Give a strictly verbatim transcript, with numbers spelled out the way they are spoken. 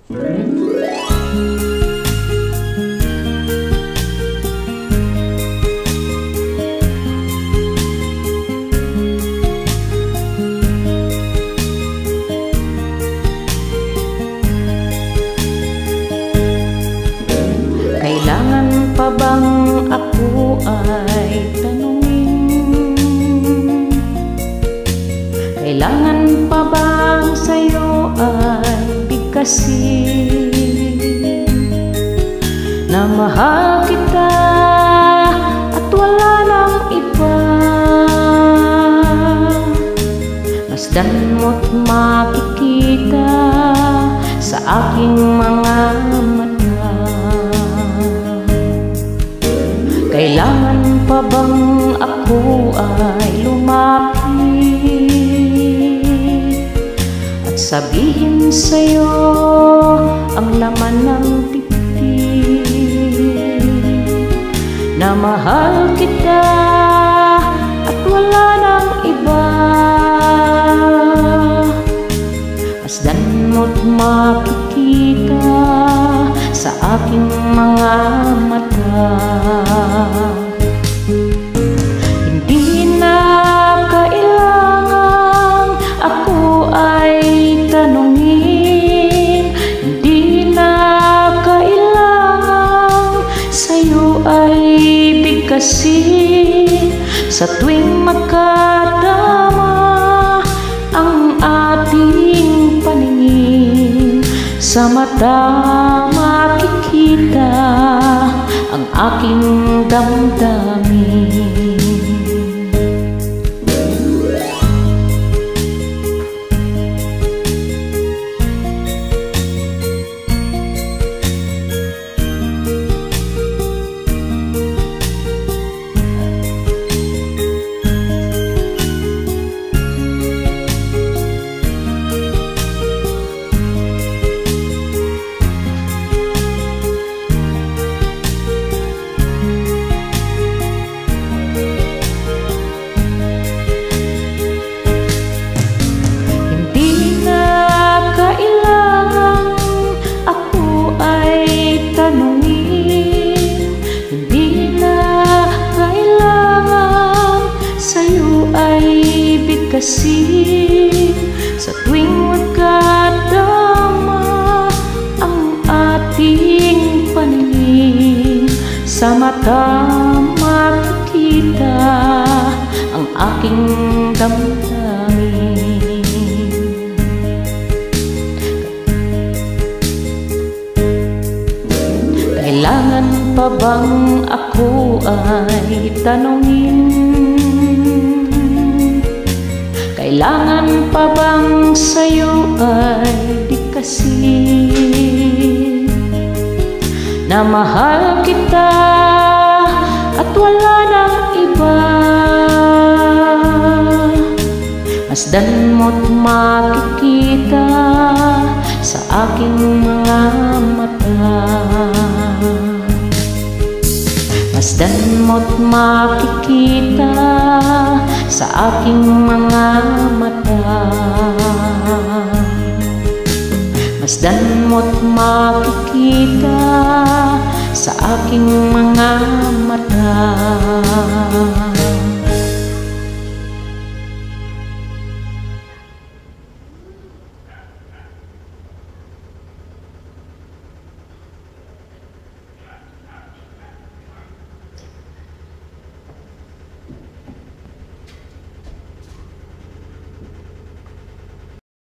Kailangan pa bang ako ay tanungin? Kailangan pa bang sa'yo ay bigkasin na mahal kita at wala nang iba? Masdan mo't makikita sa aking mga mata. Kailangan pa bang ako ay lumapit at sabihin sa'yo ang laman ng titik na mahal kita at wala nang iba? Masdan mo't makikita sa aking mga mata. Hindi na kailangan ako ay tanungin, hindi na kailangan sa'yo ay bigkasin sa tuwing magkadama ang ating paningin. Sa mata makikita ang aking damdamin. Kasi sa tuwing magkadama ang ating paningin, sa mata makikita ang aking damdamin. Kailangan pa bang ako ay tanungin? Kailangan pa bang sa'yo ay bigkasin na mahal kita at wala nang iba? Masdan mo't makikita sa aking mga mata. Masdan mo't makikita sa aking mga mata. Masdan mo't makikita sa aking mga mata.